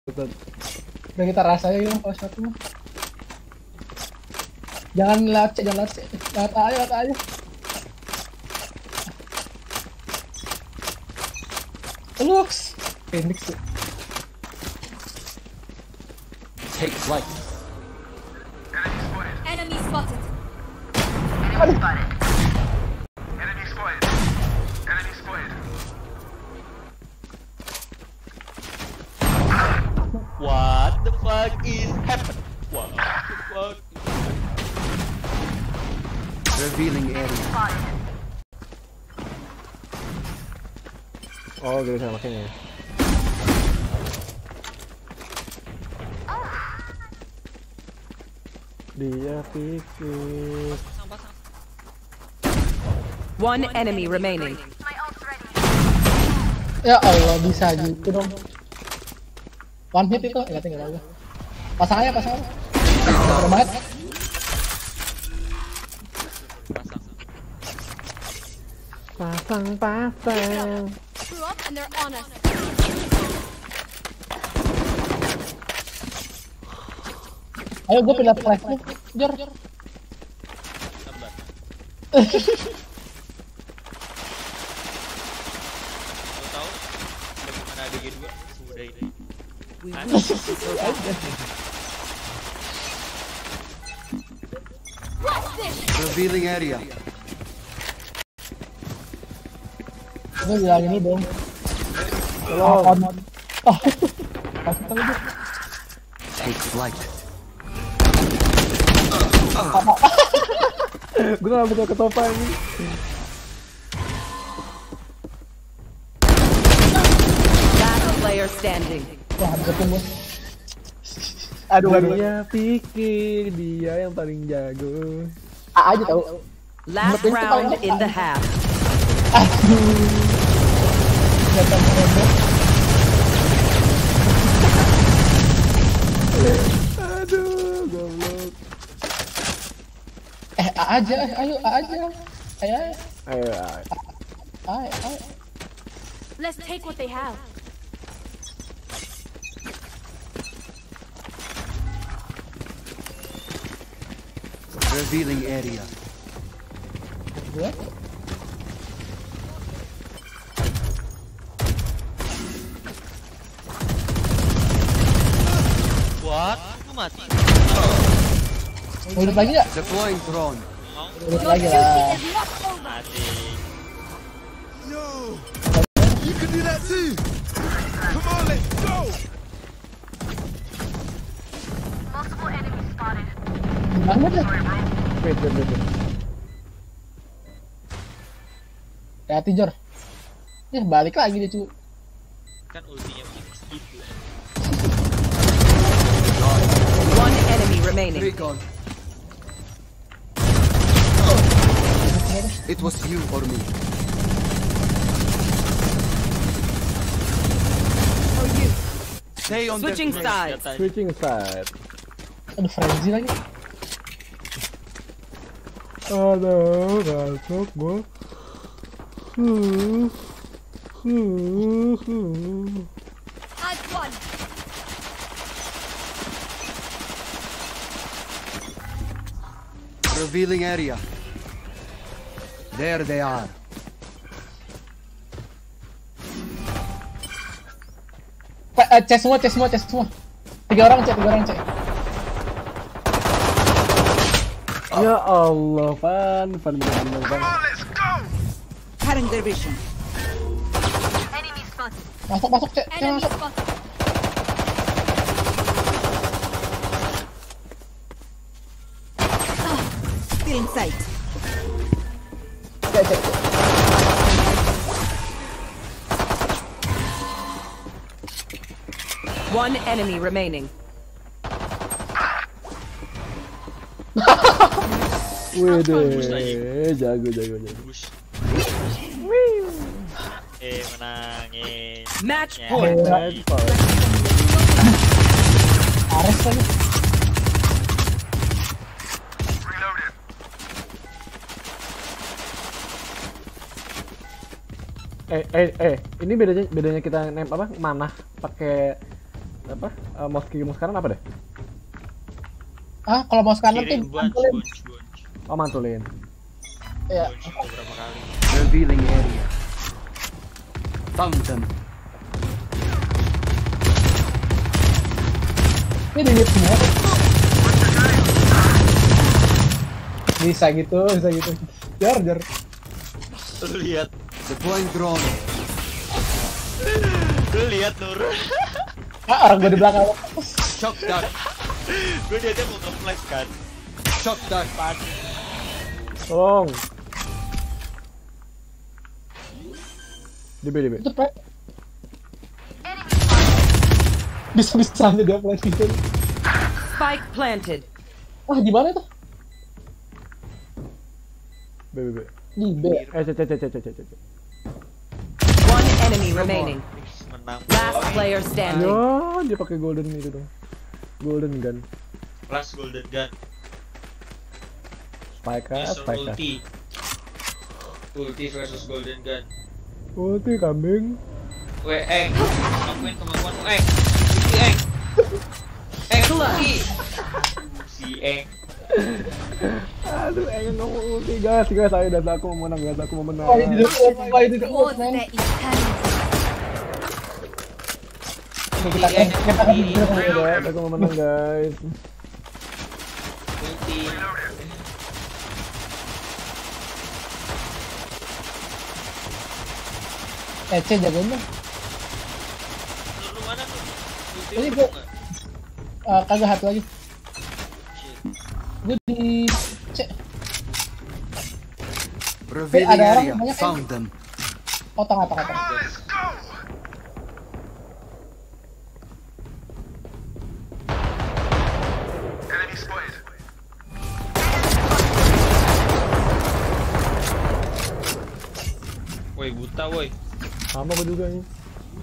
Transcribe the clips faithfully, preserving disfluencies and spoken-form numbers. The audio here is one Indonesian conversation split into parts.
Betul. Udah kita rasain ya kalau satu mah. Jangan lewat C, jangan lewat C. Lewat A aja, lewat A aja. Lux. Phoenix tuh. Take flight. Enemy spotted. Enemy spotted. Enemy spotted. Enemy spotted. What the fuck is happening? What the fuck? Revealing area. Oh, gak bisa makanya. Dia pikir. One enemy remaining. Ya Allah, bisa gitu dong. One hit itu, enggak tinggal aja. Pasang aja, pasang aja. Bermain. Pasang, pasang. Grew up and they're honest. Ayo gue pilih flash nih, Jor. Lo tau bagaimana ada G dua semudah ini? Revealing area. Gue bilang ini dong. Tolong. Oh, pasang tadi. Take flight. Gue gak betul ketopan ini. Last player standing. Wah, bisa tunggu. Aduh, aduh. Dia pikir dia yang paling jago. A aja tau. Last round in the half. Aduh. Datang rombong. Aduh, goblok. Eh, A aja, eh, ayo A aja. Ayo, ayo. Ayo, ayo. Ayo, ayo. Let's take what they have. Revealing area. Gue. What? Lu mati? Udah lagi gak? Deploying drone. Udah lagi lah. Mati. You can do that too. Come on, let's go. Multiple enemies spotted. Gimana deh? Wait, wait, wait, wait. Hati-hati, Jor. Ya, balik lagi dia, cu. Kan ultinya begitu segitu. One enemy remaining. Recon. It was you or me. For you. Stay on Switching the sides. Switching side. Aduh, frenzy lagi. Aduh, masuk gua. Hmm. Hmm. Hmm. I've won. revealing area. There they are. Uh, cek semua, cek semua, cek semua. Tiga orang cek, tiga orang cek. Ya Allah, Pan, Pan bener-bener Pan. Cutting their vision. Enemy spotted. Masuk, masuk, cek, cek Enemy masuk. spotted. Still in sight. Cek, cek, cek. One enemy remaining. Wede, jago, jago, jago. Bush. Eh, menangin. Match Ya, point. lagi. Ares lagi. Eh, eh, eh, ini bedanya bedanya kita nem apa? Mana pakai apa? Uh, mouse kiri mouse kanan apa deh? Ah, kalau mouse kanan Kiri tuh bunch, mantulin. bunch, bunch. Oh, mantulin. Iya. Bunch beberapa kali. Revealing area. Found them. Ini di semua. Bisa gitu, bisa gitu. Jar, jar. Lu lihat, Deploying drone. lu lihat Nur. Ah, orang gua di belakang. Shock dart. Gue dia mau nge-flash kan. Shock dart. Tolong. D B D B. Itu pre. Bisa-bisanya dia flash gitu. Spike planted. Ah, di mana itu? B B B. Di B. Eh, C C C C C C C. One enemy remaining. Menang. Last player standing. Yo, dia pakai golden itu dong. Golden gun. Plus golden gun. Spike up, Versus spike up. ulti. Ulti versus golden gun. Ulti kambing. Weh, Eng. Lakuin kemampuanmu, Eng. Si Eng. Eng, ulti. Si Eng. Aduh, pengen ngomong ulti guys, guys, ayo data aku mau menang, data aku mau menang. Wah, ini udah ult, wah, ini udah ult, Towards man. their eternity. Oke, kita Si Eng, kita ulti. Ayo data aku mau menang guys. Ulti. Eh, C jagain dong. Nur, lu mana tuh? Ulti Ini lu gua- nggak? Ah, kagak satu lagi. Shit. Gue di C. Revealing ada orang area. banyak, Found them. Oh, tengah, tengah, tengah. Woi, buta woi. Sama gua juga ini.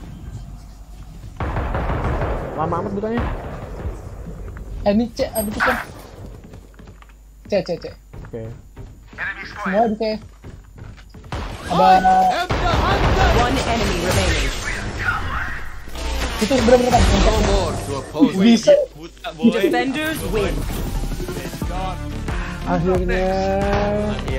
Lama amat butanya. Eh, ini C, ada tuh kan. C, C, C. Oke. Semua di C. Ada One enemy remaining. itu bener-bener kan. No more to oppose me. Bisa. Buta boy. Defenders win. Akhirnya. Iya.